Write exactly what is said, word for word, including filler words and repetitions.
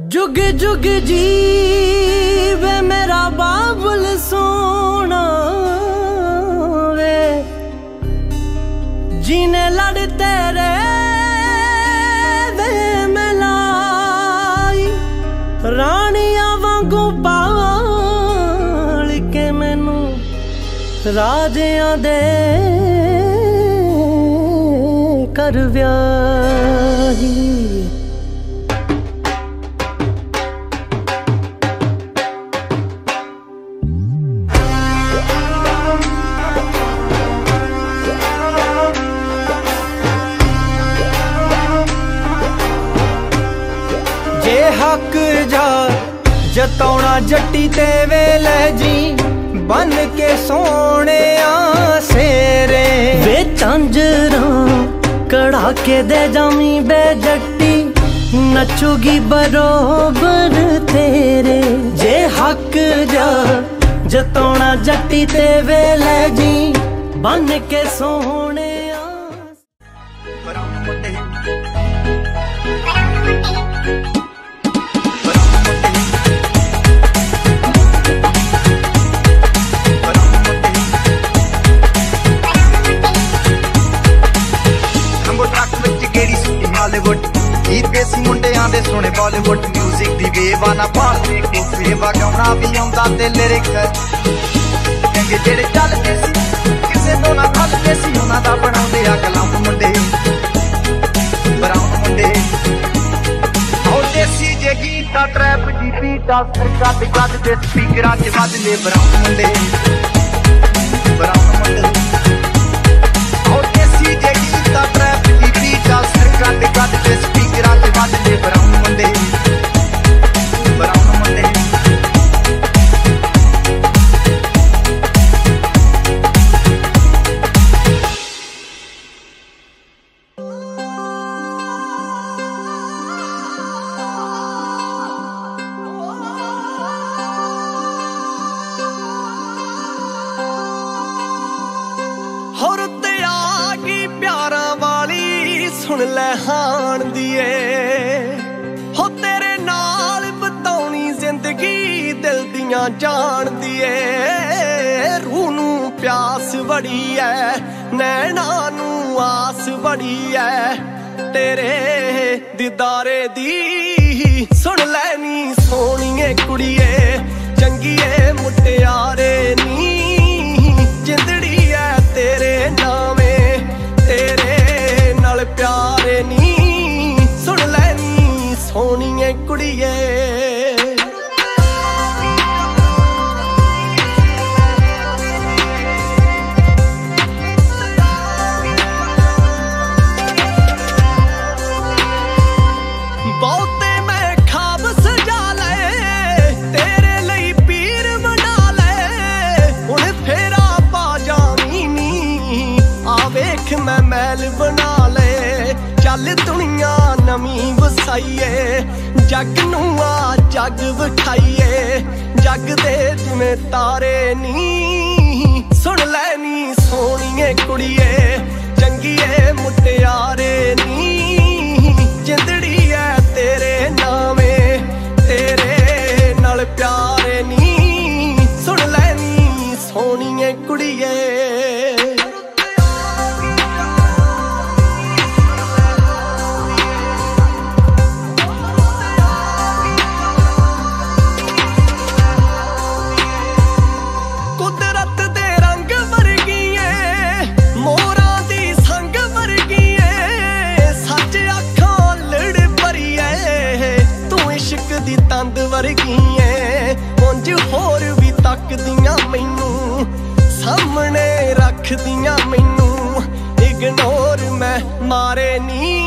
जुग जुग जीवे मेरा बाबुल सोना वे, जीने लड़ तेरे वे मिलाई, रानिया वांगू पाल के मैनू राजियां दे कर व्याही। जे हक जा जतौना जट्टी ते वेले जी, बन के सोने सेरे वे झांजरा कड़ा के दे जामी बे जट्टी, नचुगी बरोबर तेरे। जे हक जा जतौना जट्टी ते वेले जी, बन के सोने गीत बेसी मुंडियां दे सुने बॉलीवुड म्यूजिक दी बेवाना पाल फिर गाना भी आंदा ते लिरिक चंगे जेड़े चलदे सी किसे तो ना खलदे सी, उन्हां दा बनाउंदे आ कलम मुंडे ब्राउन मुंडे। और देसी जे गीता ट्रैप दी बीटा कद कद ते स्पीकरां च वजदे ब्राउन मुंडे ब्राउन मुंडे। और देसी जे गीता ट्रैप दी बीटा कद कद ते स्पीकरां च वजदे ब्राउन मुंडे ब्राउन मुंडे। होर ते आ गई प्यारा वाली सुन ले हान दिए, हो तेरे नाल बताउनी जिंदगी दिल दियां जान दिए। रूह नू प्यास बड़ी है, नैना नू आस बड़ी है, तेरे दीदारे दी सुन लैनी सोहणीए कुड़िए, चंगीए मुटियारे नी जिंदड़ी है तेरे नामे, तेरे नाल प्यारे नी सुन लैनी सोहणीए कुड़िए। बहुते मैं खाब सजा ले, तेरे लई पीर बना ले, हुण फेरा पा जावी नी, आ वेख मैं महल बना ले। चल दुनिया नवी वसाइए, जग नू आ जग विखाइए, जग दे जिवें तारे नी सुन लैनी सोहणीए कुड़िए, चंगीए मुटियारे नी जिंदड़ी है तेरे नामे, तेरे नाल प्यारे नी सुन लैनी सोहणीए कुड़िए। कुदरत दे रंग वर्गीए, मोरां दी संग वर्गीए, सच अखां लड़ भरीए, तू इश्क दी तंद वर्गीए। उंज होर भी तकदियां मैनू, सामने रखदियां मैनू, इग्नोर मैं मारे नी